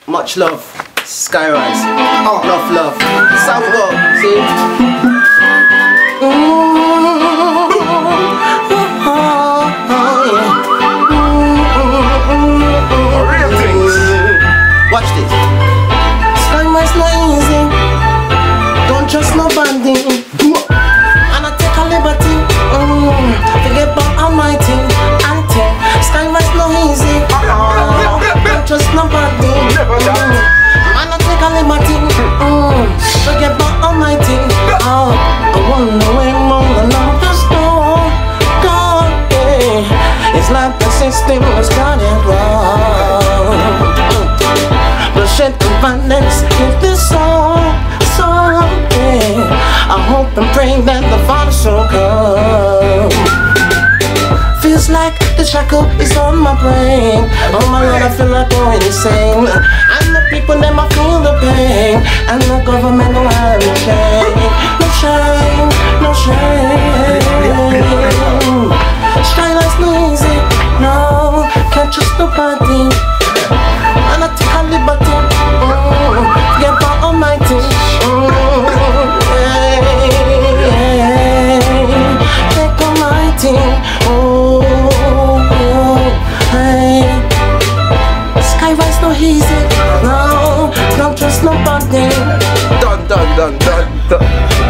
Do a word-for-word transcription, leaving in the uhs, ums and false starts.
Much love, Skyrise. Oh, love, love. Sambo, see? Real things. Watch this. Skyrise not easy. Don't trust nobody. And I take a liberty. Mm. Forget about Almighty. Ante. Skyrise not easy. Don't trust nobody. Mm. And I take a liberty. Mm. Forget about Almighty. Oh, I wanna way more than I'm just gone. Gone, yeah. It's like the system was got it wrong. Bullshit and violence is this song, song, yeah. I hope and pray that the Father shall come. Feels like the shackle is on my brain. Oh my Lord, I feel like going insane. And the people, them, I feel the pain. And the government don't have no shame. No shame, no shame. Skyline's no easy, no. Can't trust nobody. And I take a liberty. Mm, forget about Almighty. Mm, yeah, yeah. Take Almighty. Oh, oh, hey. Skyrise no easy. No, don't trust nobody. Done, done, done, done, done.